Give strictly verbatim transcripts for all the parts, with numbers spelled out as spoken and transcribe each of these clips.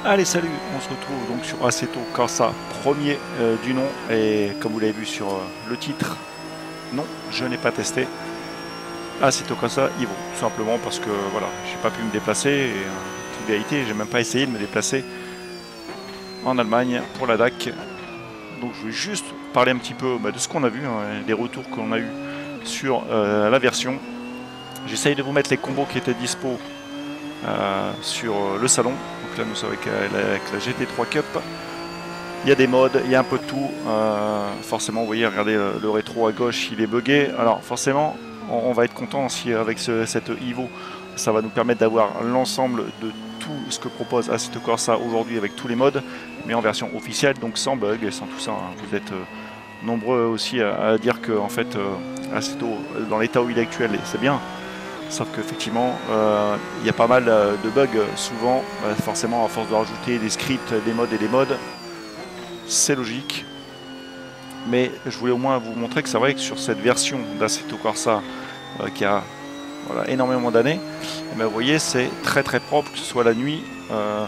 Allez, salut, on se retrouve donc sur Assetto Corsa, premier euh, du nom, et comme vous l'avez vu sur euh, le titre, non, je n'ai pas testé Assetto Corsa Evo, tout simplement parce que voilà, j'ai pas pu me déplacer, et en toute vérité, j'ai même pas essayé de me déplacer en Allemagne pour la D A C. Donc je vais juste parler un petit peu bah, de ce qu'on a vu, hein, les retours qu'on a eu sur euh, la version. J'essaye de vous mettre les combos qui étaient dispo Euh, sur le salon. Donc là nous sommes avec, euh, avec la G T trois Cup. Il y a des modes, il y a un peu de tout. Euh, forcément, vous voyez, regardez le, le rétro à gauche, il est buggé. Alors forcément, on, on va être content si avec ce, cette Evo, ça va nous permettre d'avoir l'ensemble de tout ce que propose Assetto Corsa aujourd'hui avec tous les modes, mais en version officielle, donc sans bug et sans tout ça. Hein. Vous êtes euh, nombreux aussi à, à dire que en fait, euh, Assetto, dans l'état où il est actuel, c'est bien. Sauf qu'effectivement, euh, il y a pas mal de bugs souvent, bah forcément à force de rajouter des scripts, des modes et des modes, c'est logique. Mais je voulais au moins vous montrer que c'est vrai que sur cette version d'Assetto Corsa euh, qui a voilà, énormément d'années, eh ben, vous voyez c'est très très propre, que ce soit la nuit euh,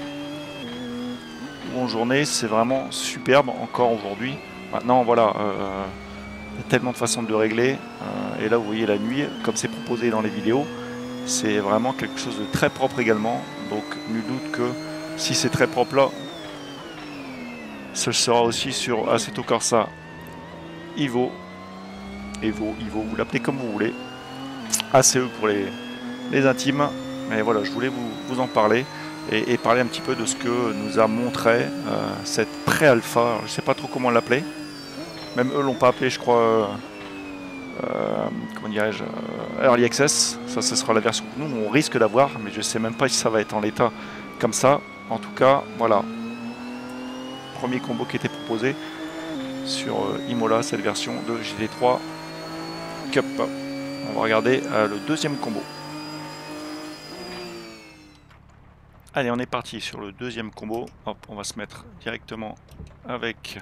ou en journée, c'est vraiment superbe encore aujourd'hui. Maintenant voilà, euh, il y a tellement de façons de le régler. Euh, et là, vous voyez la nuit, comme c'est proposé dans les vidéos, c'est vraiment quelque chose de très propre également. Donc, nul doute que si c'est très propre là, ce sera aussi sur Assetto Corsa Evo. Evo, Evo, vous l'appelez comme vous voulez. A C E pour les, les intimes. Mais voilà, je voulais vous, vous en parler et, et parler un petit peu de ce que nous a montré euh, cette pré-alpha. Je ne sais pas trop comment l'appeler. Même eux l'ont pas appelé, je crois. Euh, Euh, comment dirais-je, euh, Early Access, ça ce sera la version que nous on risque d'avoir, mais je sais même pas si ça va être en l'état comme ça. En tout cas, voilà, premier combo qui était proposé sur euh, Imola, cette version de G T trois Cup. On va regarder euh, le deuxième combo. Allez, on est parti sur le deuxième combo. Hop, on va se mettre directement avec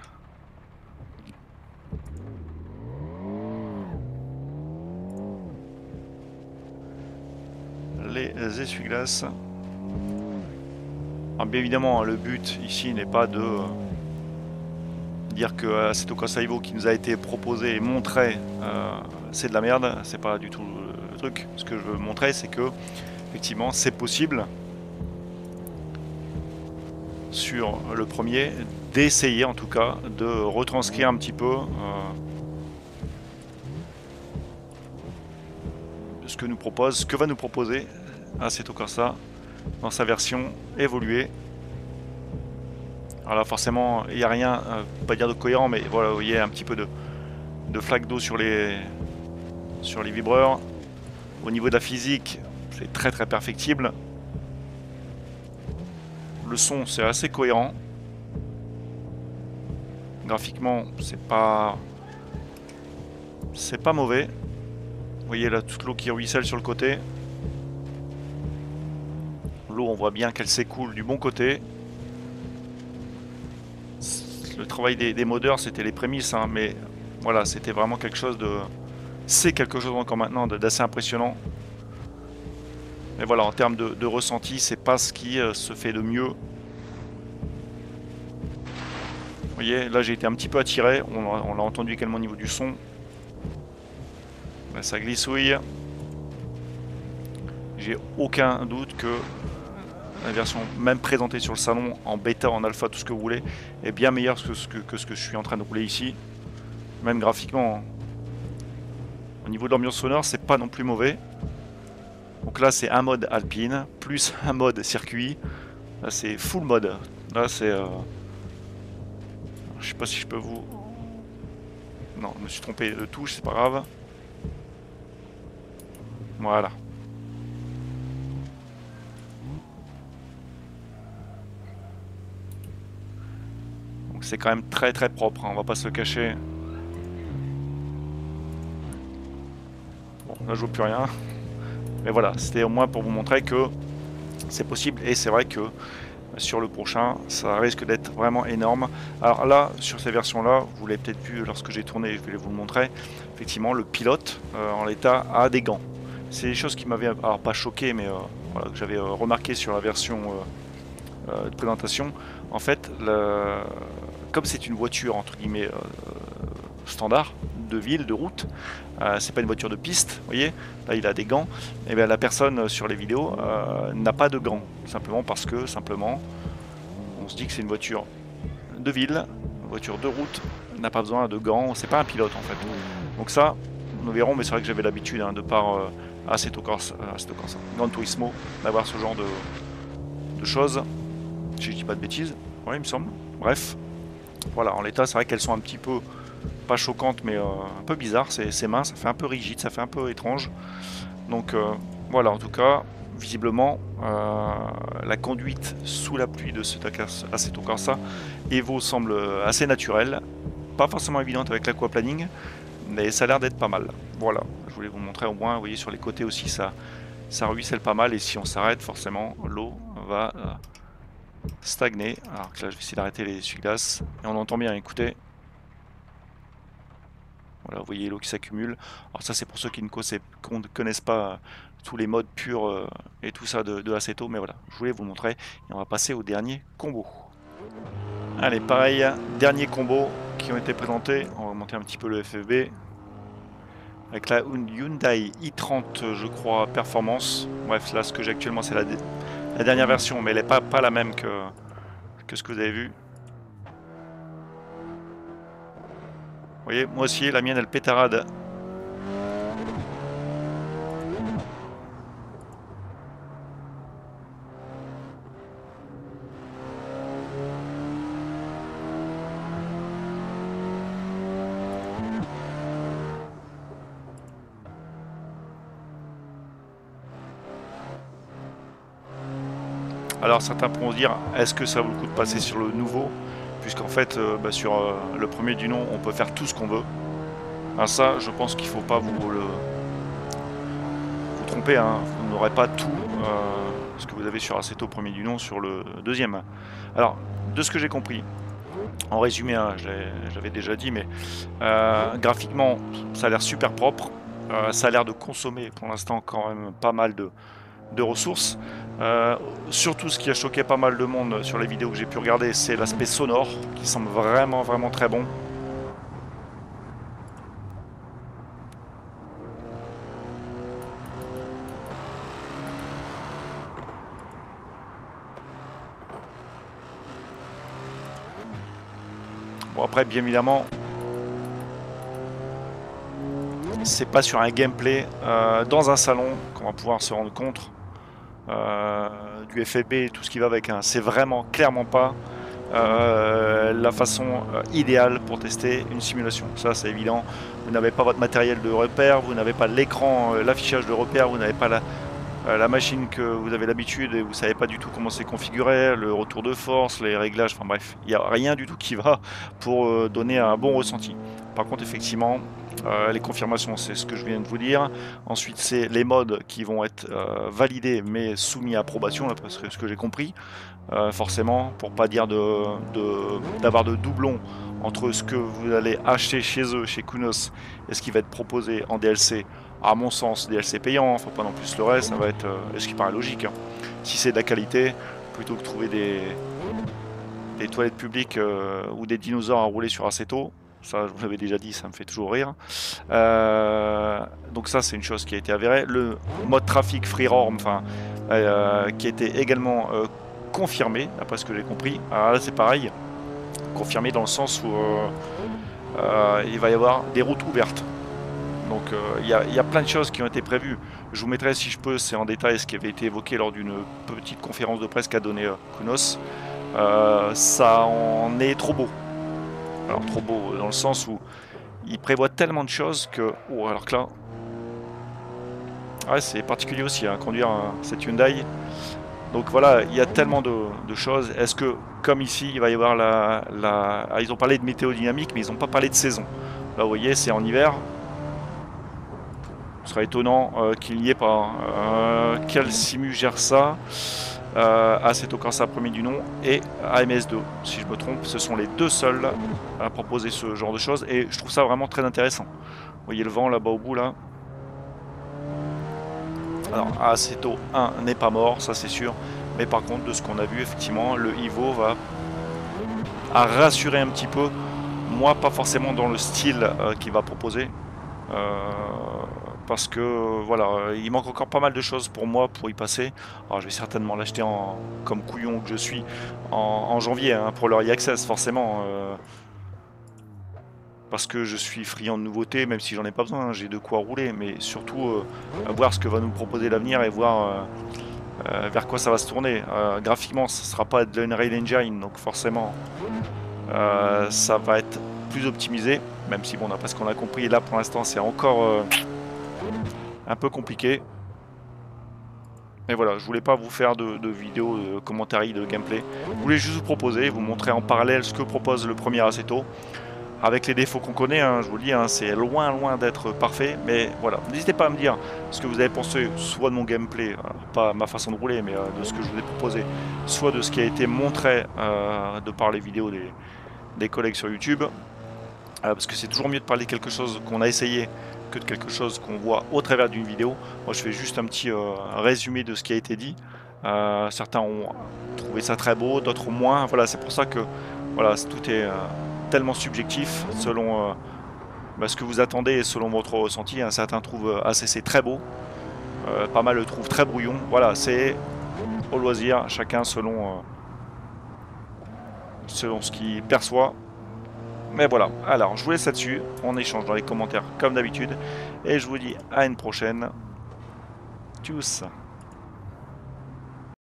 les essuie-glaces. Alors bien évidemment, le but ici n'est pas de euh, dire que Assetto Corsa Evo qui nous a été proposé et montré, euh, c'est de la merde. C'est pas du tout le truc. Ce que je veux montrer, c'est que effectivement, c'est possible sur le premier d'essayer en tout cas de retranscrire un petit peu euh, ce que nous propose, ce que va nous proposer Assetto Corsa dans sa version évoluée. Alors là, forcément, il n'y a rien, euh, pas dire de cohérent, mais voilà, vous voyez un petit peu de, de flaque d'eau sur les, sur les vibreurs. Au niveau de la physique, c'est très très perfectible. Le son, c'est assez cohérent. Graphiquement, c'est pas, c'est pas mauvais. Vous voyez là toute l'eau qui ruisselle sur le côté. L'eau, on voit bien qu'elle s'écoule du bon côté. Le travail des, des modeurs, c'était les prémices, hein, mais voilà, c'était vraiment quelque chose de... C'est quelque chose encore maintenant d'assez impressionnant. Mais voilà, en termes de, de ressenti, c'est pas ce qui euh, se fait de mieux. Vous voyez, là j'ai été un petit peu attiré, on, on l'a entendu également au niveau du son. Là, ça glissouille. J'ai aucun doute que la version même présentée sur le salon, en bêta, en alpha, tout ce que vous voulez, est bien meilleure que ce que, que, ce que je suis en train de rouler ici. Même graphiquement, hein. Au niveau de l'ambiance sonore, c'est pas non plus mauvais. Donc là, c'est un mode alpine, plus un mode circuit. Là, c'est full mode. Là, c'est... Euh... Je sais pas si je peux vous... Non, je me suis trompé de touche, c'est pas grave. Voilà. Donc c'est quand même très très propre, hein, on va pas se le cacher. Bon, là je vois plus rien. Mais voilà, c'était au moins pour vous montrer que c'est possible. Et c'est vrai que sur le prochain, ça risque d'être vraiment énorme. Alors là, sur ces versions-là, vous l'avez peut-être vu lorsque j'ai tourné, je vais vous le montrer. Effectivement, le pilote, euh, en l'état, a des gants. C'est des choses qui m'avaient, alors pas choqué, mais euh, voilà, que j'avais euh, remarqué sur la version euh, euh, de présentation. En fait, le... comme c'est une voiture entre guillemets euh, standard, de ville, de route, euh, c'est pas une voiture de piste, vous voyez, là il a des gants, et bien la personne sur les vidéos euh, n'a pas de gants, simplement parce que, simplement, on se dit que c'est une voiture de ville, une voiture de route, n'a pas besoin de gants, c'est pas un pilote en fait. Donc ça, nous verrons, mais c'est vrai que j'avais l'habitude, hein, de par euh, Assetto Corsa, euh, Assetto Corsa, Gran Turismo, d'avoir ce genre de, de choses, si je dis pas de bêtises, ouais il me semble, bref, voilà, en l'état c'est vrai qu'elles sont un petit peu, pas choquantes, mais euh, un peu bizarres, ces mains, ça fait un peu rigide, ça fait un peu étrange, donc euh, voilà, en tout cas, visiblement, euh, la conduite sous la pluie de cet Assetto Corsa Evo semble assez naturelle, pas forcément évidente avec l'aquaplaning, mais ça a l'air d'être pas mal. Voilà, je voulais vous montrer au moins, vous voyez sur les côtés aussi, ça, ça ruisselle pas mal, et si on s'arrête, forcément, l'eau va euh, stagner. Alors que là, je vais essayer d'arrêter les essuie-glaces, et on entend bien, écoutez. Voilà, vous voyez l'eau qui s'accumule. Alors ça, c'est pour ceux qui ne connaissent pas tous les modes purs euh, et tout ça de, de Assetto, mais voilà, je voulais vous montrer, et on va passer au dernier combo. Allez, pareil, dernier combo qui ont été présentés. On va monter un petit peu le F F B. Avec la Hyundai i trente, je crois, performance. Bref, là, ce que j'ai actuellement, c'est la, la dernière version, mais elle n'est pas, pas la même que, que ce que vous avez vu. Vous voyez, moi aussi, la mienne, elle pétarade. Alors certains pourront dire, est-ce que ça vaut le coup de passer sur le nouveau? Puisqu'en fait, euh, bah, sur euh, le premier du nom, on peut faire tout ce qu'on veut. Alors ça, je pense qu'il ne faut pas vous, le, vous tromper, hein. Vous n'aurez pas tout euh, ce que vous avez sur Assetto premier du nom sur le deuxième. Alors, de ce que j'ai compris, en résumé, hein, j'avais déjà dit, mais euh, graphiquement, ça a l'air super propre. Euh, ça a l'air de consommer pour l'instant quand même pas mal de, de ressources. Euh, surtout ce qui a choqué pas mal de monde sur les vidéos que j'ai pu regarder, c'est l'aspect sonore qui semble vraiment vraiment très bon. Bon après bien évidemment c'est pas sur un gameplay euh, dans un salon qu'on va pouvoir se rendre compte euh, du F F B et tout ce qui va avec, hein. C'est vraiment clairement pas euh, la façon euh, idéale pour tester une simulation, ça c'est évident. Vous n'avez pas votre matériel de repère, vous n'avez pas l'écran, euh, l'affichage de repère, vous n'avez pas la, euh, la machine que vous avez l'habitude et vous savez pas du tout comment c'est configuré, le retour de force, les réglages, enfin bref, il n'y a rien du tout qui va pour euh, donner un bon ressenti. Par contre effectivement, Euh, les confirmations, c'est ce que je viens de vous dire. Ensuite, c'est les modes qui vont être euh, validés mais soumis à approbation, là, parce que ce que j'ai compris, euh, forcément, pour pas dire de, de, d'avoir de doublons entre ce que vous allez acheter chez eux, chez Kunos, et ce qui va être proposé en D L C. À mon sens, D L C payant, faut pas non plus le reste, ça va être euh, ce qui paraît logique. Hein. Si c'est de la qualité, plutôt que trouver des, des toilettes publiques euh, ou des dinosaures à rouler sur Assetto. Ça, je vous l'avais déjà dit, ça me fait toujours rire. Euh, donc ça, c'est une chose qui a été avérée. Le mode trafic FreeRoam, enfin, euh, qui a été également euh, confirmé, d'après ce que j'ai compris. Alors là, c'est pareil, confirmé dans le sens où euh, euh, il va y avoir des routes ouvertes. Donc il euh, y, y a plein de choses qui ont été prévues. Je vous mettrai, si je peux, c'est en détail ce qui avait été évoqué lors d'une petite conférence de presse qu'a donné euh, Kunos. Euh, ça en est trop beau. Alors trop beau dans le sens où il prévoit tellement de choses que... Oh, alors que là... Ouais, c'est particulier aussi, hein, conduire un, cette Hyundai. Donc voilà, il y a tellement de, de choses. Est-ce que, comme ici, il va y avoir la... la... Ah, ils ont parlé de météo dynamique, mais ils n'ont pas parlé de saison. Là, vous voyez, c'est en hiver. Ce serait étonnant euh, qu'il n'y ait pas. Euh, quel simu gère ça? Euh, Assetto Corsa premier du nom et A M S deux, si je me trompe, ce sont les deux seuls à proposer ce genre de choses et je trouve ça vraiment très intéressant. Vous voyez le vent là-bas au bout là. Alors Assetto un n'est pas mort, ça c'est sûr, Mais par contre, de ce qu'on a vu, effectivement, le Evo va à rassurer un petit peu. Moi, pas forcément dans le style euh, qu'il va proposer. Euh, parce que voilà, il manque encore pas mal de choses pour moi pour y passer. Alors je vais certainement l'acheter en comme couillon que je suis en, en janvier hein, pour l'Early Access forcément. Euh, parce que je suis friand de nouveautés, même si j'en ai pas besoin, hein, j'ai de quoi rouler, mais surtout euh, voir ce que va nous proposer l'avenir et voir euh, euh, vers quoi ça va se tourner. Euh, graphiquement, ce sera pas de l'Unreal Engine, donc forcément euh, ça va être plus optimisé, même si bon, d'après ce qu'on a compris, là pour l'instant c'est encore euh, un peu compliqué. Mais voilà, je voulais pas vous faire de, de vidéos, de commentaires, de gameplay. Je voulais juste vous proposer, vous montrer en parallèle ce que propose le premier Assetto. Avec les défauts qu'on connaît, hein, je vous le dis, hein, c'est loin loin d'être parfait. Mais voilà, n'hésitez pas à me dire ce que vous avez pensé, soit de mon gameplay, alors pas ma façon de rouler, mais euh, de ce que je vous ai proposé, soit de ce qui a été montré euh, de par les vidéos des, des collègues sur YouTube. Euh, parce que c'est toujours mieux de parler de quelque chose qu'on a essayé que de quelque chose qu'on voit au travers d'une vidéo. Moi je fais juste un petit euh, résumé de ce qui a été dit. Euh, certains ont trouvé ça très beau, d'autres moins. Voilà, c'est pour ça que voilà, tout est euh, tellement subjectif selon euh, bah, ce que vous attendez et selon votre ressenti. Hein. Certains trouvent A C C très beau, euh, pas mal le trouvent très brouillon. Voilà, c'est au loisir, chacun selon, euh, selon ce qu'il perçoit. Mais voilà, alors je vous laisse là-dessus, on échange dans les commentaires comme d'habitude, et je vous dis à une prochaine. Tchuss.